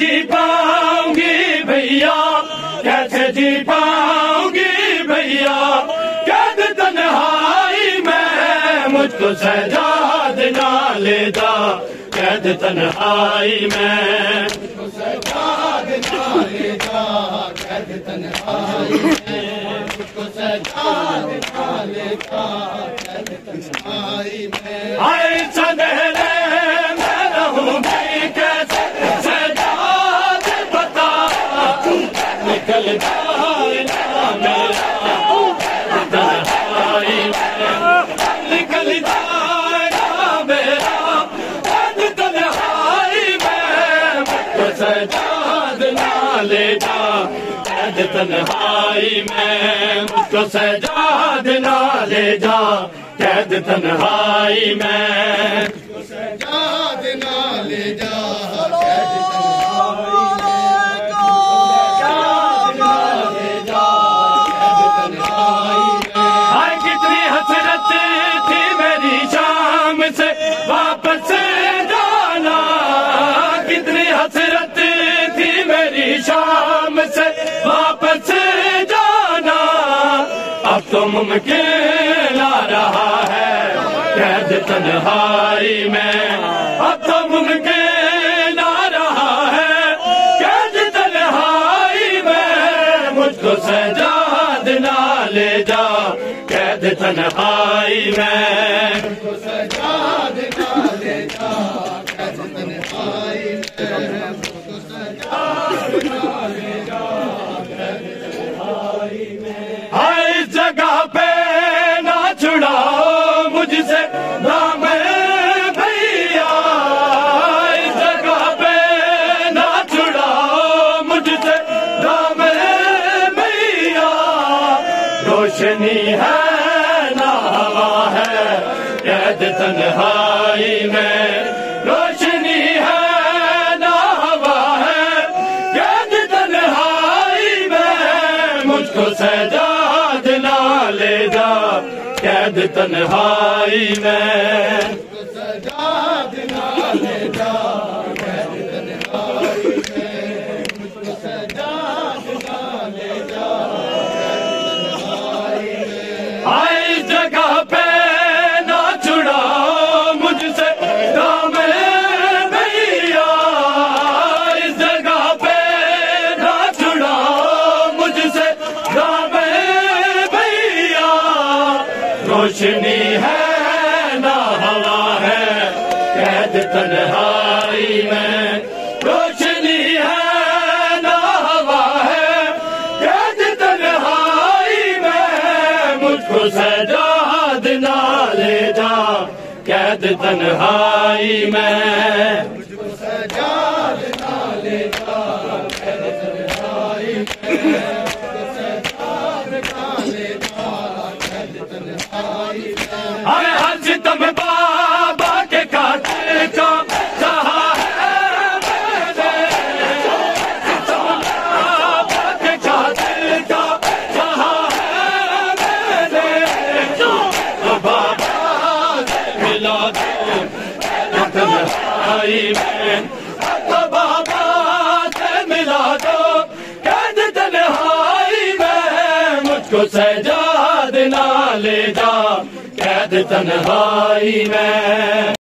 جی پاؤں گی بھیا، کیسے جی پاؤں گی بھیا، قید تنہائی میں مجھ کو سجاد نہ لے جا، قید تنہائی میں مجھ کو سجاد نہ لے جا، قید تنہائی میں مجھ کو سجاد نہ لے جا، قید تنہائی میں آئے سدہرے میں رہوں گی کیسے سجاد بتا، نکل جائے نا میرا تنہائی میں، نکل جائے نا میرا تنہائی میں، مجھ کو سجاد نہ لے جا، قید تنہائی میں مجھ کو سجاد نہ لے جا، قید تنہائی میں مجھ کو سجاد نہ لے جا، قید واپس جانا، کتنی حسرت تھی میری شام سے واپس جانا، اب تو ممکن آ رہا ہے قید تنہائی میں، اب تو ممکن آ رہا ہے قید تنہائی میں، مجھ کو سجاد نہ لے جا، قید تنہائی میں مجھ کو سجاد نہ لے جا، قید تنہائی میں مجھ کو سجاد نہ لے جا، قید تنہائی میں اس جگہ پہ نہ چھڑاؤ مجھ سے دام بھیا، اس جگہ پہ نہ چھڑاؤ مجھ سے دام بھیا، روشنی ہے قید تنہائی میں، روشنی ہے نہ ہوا ہے قید تنہائی میں، مجھ کو سجاد نہ لے جا، قید تنہائی میں مجھ کو سجاد نہ لے جا، قید تنہائی میں مجھ کو سجاد نہ لے جا، قید تنہائی میں آئے اس جگہ پہ روشنی ہے نہ ہوا ہے قید تنہائی میں، روشنی ہے نہ ہوا ہے قید تنہائی میں، مجھ کو سجاد نہ لے جا، قید تنہائی میں مجھ کو سجاد نہ لے جا، قید تنہائی میں ہمیں ہر ستم بابا کے قاتل کا کہا ہے میں نے، بابا کے قاتل کا کہا ہے میں نے، بابا سے ملا دو تنہائی میں، بابا سے ملا دو قید تنہائی میں، مجھ کو سجاد نہ لے جا، قید تنہائی میں